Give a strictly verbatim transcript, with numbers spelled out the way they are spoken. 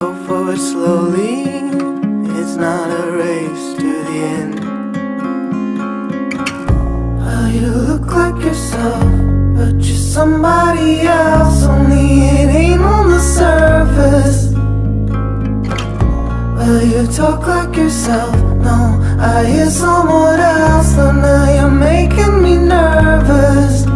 Go forward slowly, it's not a race to the end. Well, you look like yourself, but you're somebody else, only it ain't on the surface. Well, you talk like yourself, no, I hear someone else, so now you're making me nervous.